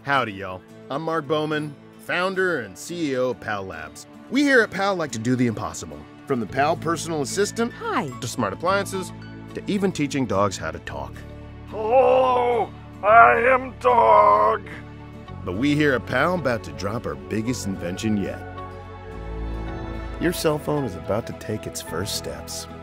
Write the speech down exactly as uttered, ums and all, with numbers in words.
Howdy, y'all. I'm Mark Bowman, founder and C E O of PAL Labs. We here at PAL like to do the impossible. From the PAL Personal Assistant, Hi, to smart appliances, to even teaching dogs how to talk. Hello, I am Dog. But we here at PAL about to drop our biggest invention yet. Your cell phone is about to take its first steps.